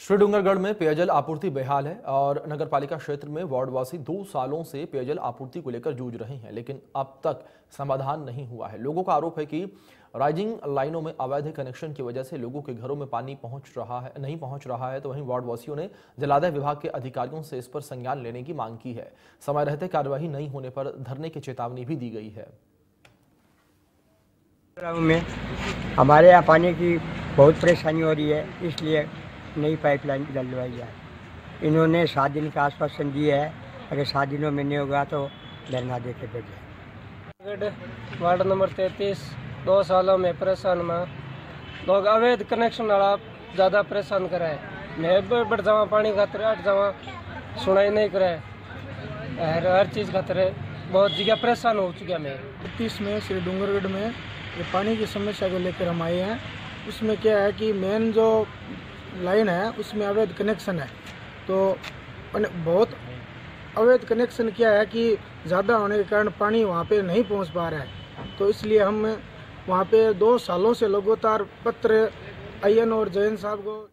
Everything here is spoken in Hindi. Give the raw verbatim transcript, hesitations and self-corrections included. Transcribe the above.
श्रीडूंगरगढ़ में पेयजल आपूर्ति बेहाल है और नगर पालिका क्षेत्र में वार्डवासी दो सालों से पेयजल आपूर्ति को लेकर जूझ रहे हैं, लेकिन अब तक समाधान नहीं हुआ है। लोगों का आरोप है कि राइजिंग लाइनों में अवैध कनेक्शन की वजह से लोगों के घरों में पानी पहुंच रहा है नहीं पहुंच रहा है तो वहीं वार्डवासियों ने जलादाय विभाग के अधिकारियों से इस पर संज्ञान लेने की मांग की है। समय रहते कार्यवाही नहीं होने पर धरने की चेतावनी भी दी गई है। में हमारे यहाँ पानी की बहुत परेशानी हो रही है, इसलिए नई पाइपलाइन डलवाई जाए। इन्होंने सात दिन का आश्वासन दिया है, अगर सात दिनों में नहीं होगा तो धरना दे के भेजें। वार्ड नंबर तैंतीस दो सालों में परेशान में लोग अवैध कनेक्शन वाला ज़्यादा परेशान कराए। मैं बढ़ जावा पानी खातर हट जावा सुनाई नहीं कराए, हर हर चीज़ खातर बहुत जगह परेशान हो चुका। मैं तैंतीस में श्रीडूंगरगढ़ में ये पानी की समस्या को लेकर हम आए हैं। उसमें क्या है कि मेन जो लाइन है उसमें अवैध कनेक्शन है, तो बहुत अवैध कनेक्शन क्या है कि ज़्यादा होने के कारण पानी वहाँ पे नहीं पहुँच पा रहा है। तो इसलिए हम वहाँ पे दो सालों से लगातार पत्र अय्यन और जैन साहब को